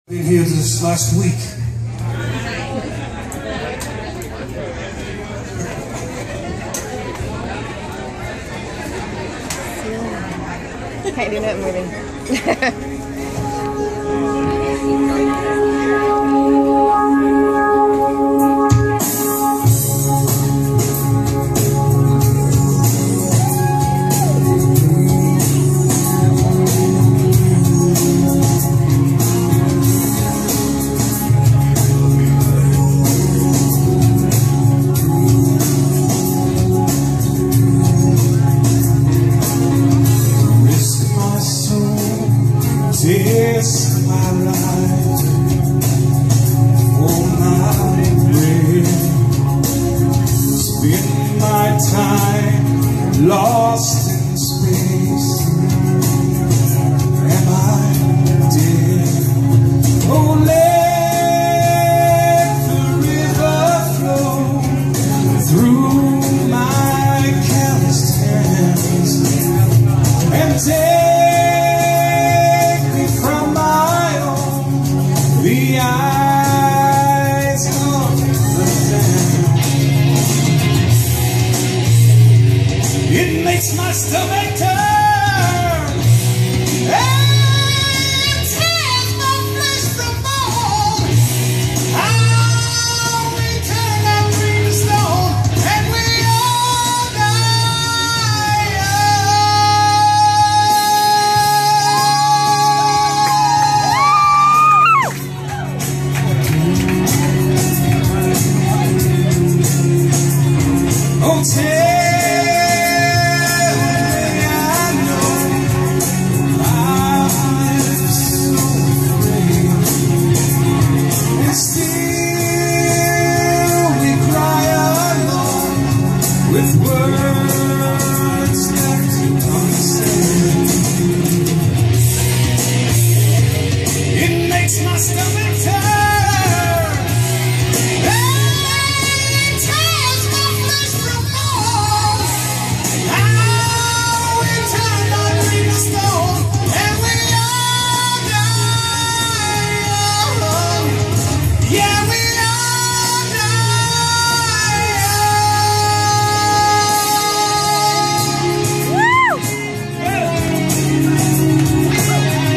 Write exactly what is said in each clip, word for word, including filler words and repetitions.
Been here this last week. Can't do nothing with him. It's my life for my bread. Spend my time lost in space. Am I dead? Oh, let the river flow through my calloused hands and take the eyes of the sand. It makes my stomach turn and tears my flesh from bone. How we turn that green to stone, and we all die young. Oh, tell me I know I'm so afraid, and still we cry alone with words left unsaid. It makes my stomach turn.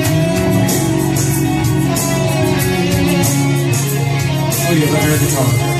Oh, yeah, the air guitar.